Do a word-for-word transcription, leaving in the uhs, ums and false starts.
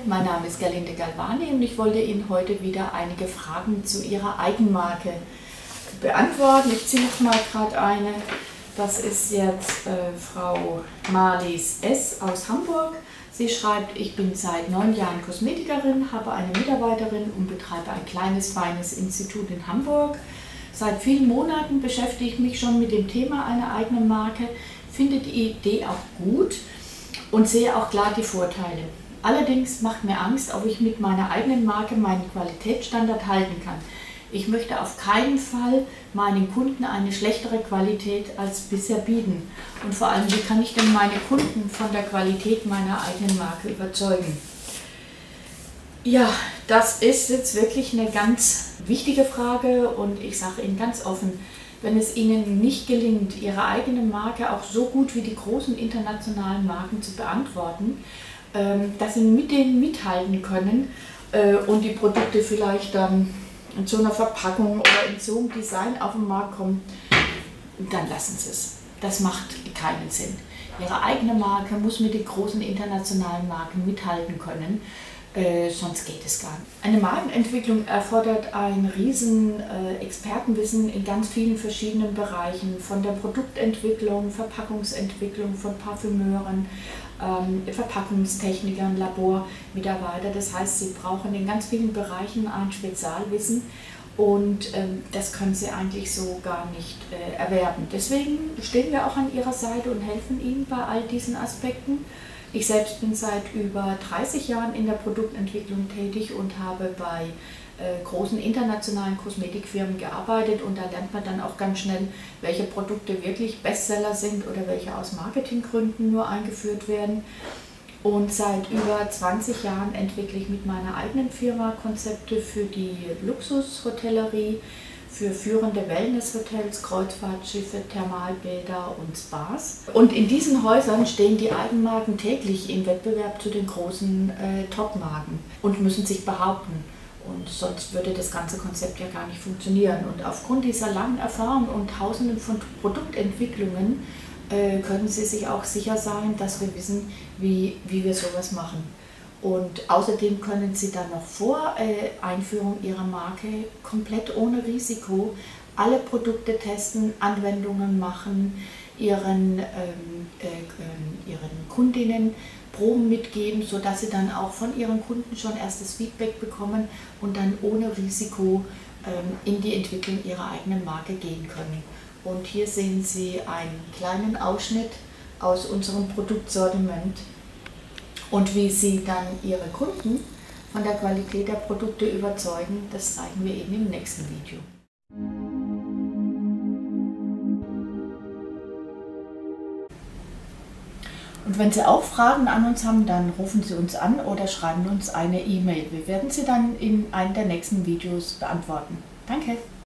mein Name ist Gerlinde Galvani und ich wollte Ihnen heute wieder einige Fragen zu Ihrer Eigenmarke beantworten. Ich ziehe noch mal gerade eine. Das ist jetzt äh, Frau Marlies S. aus Hamburg. Sie schreibt, ich bin seit neun Jahren Kosmetikerin, habe eine Mitarbeiterin und betreibe ein kleines, feines Institut in Hamburg. Seit vielen Monaten beschäftige ich mich schon mit dem Thema einer eigenen Marke, finde die Idee auch gut und sehe auch klar die Vorteile. Allerdings macht mir Angst, ob ich mit meiner eigenen Marke meinen Qualitätsstandard halten kann. Ich möchte auf keinen Fall meinen Kunden eine schlechtere Qualität als bisher bieten. Und vor allem, wie kann ich denn meine Kunden von der Qualität meiner eigenen Marke überzeugen? Ja, das ist jetzt wirklich eine ganz wichtige Frage und ich sage Ihnen ganz offen, wenn es Ihnen nicht gelingt, Ihre eigene Marke auch so gut wie die großen internationalen Marken zu beantworten, dass Sie mit denen mithalten können und die Produkte vielleicht dann in so einer Verpackung oder in so einem Design auf den Markt kommen, dann lassen Sie es. Das macht keinen Sinn. Ihre eigene Marke muss mit den großen internationalen Marken mithalten können, äh, sonst geht es gar nicht. Eine Markenentwicklung erfordert ein riesen äh, Expertenwissen in ganz vielen verschiedenen Bereichen, von der Produktentwicklung, Verpackungsentwicklung, von Parfümeuren, ähm, Verpackungstechnikern, Labormitarbeiter. Das heißt, Sie brauchen in ganz vielen Bereichen ein Spezialwissen und ähm, das können Sie eigentlich so gar nicht äh, erwerben. Deswegen stehen wir auch an Ihrer Seite und helfen Ihnen bei all diesen Aspekten. Ich selbst bin seit über dreißig Jahren in der Produktentwicklung tätig und habe bei äh, großen internationalen Kosmetikfirmen gearbeitet und da lernt man dann auch ganz schnell, welche Produkte wirklich Bestseller sind oder welche aus Marketinggründen nur eingeführt werden. Und seit über zwanzig Jahren entwickle ich mit meiner eigenen Firma Konzepte für die Luxushotellerie, für führende Wellnesshotels, Kreuzfahrtschiffe, Thermalbäder und Spas. Und in diesen Häusern stehen die Eigenmarken täglich im Wettbewerb zu den großen äh, Top-Marken und müssen sich behaupten. Und sonst würde das ganze Konzept ja gar nicht funktionieren. Und aufgrund dieser langen Erfahrung und tausenden von Produktentwicklungen äh, können Sie sich auch sicher sein, dass wir wissen, wie, wie wir sowas machen. Und außerdem können Sie dann noch vor äh, Einführung Ihrer Marke komplett ohne Risiko alle Produkte testen, Anwendungen machen, Ihren, ähm, äh, Ihren Kundinnen Proben mitgeben, sodass Sie dann auch von Ihren Kunden schon erstes Feedback bekommen und dann ohne Risiko ähm, in die Entwicklung Ihrer eigenen Marke gehen können. Und hier sehen Sie einen kleinen Ausschnitt aus unserem Produktsortiment. Und wie Sie dann Ihre Kunden von der Qualität der Produkte überzeugen, das zeigen wir Ihnen im nächsten Video. Und wenn Sie auch Fragen an uns haben, dann rufen Sie uns an oder schreiben uns eine E-Mail. Wir werden sie dann in einem der nächsten Videos beantworten. Danke!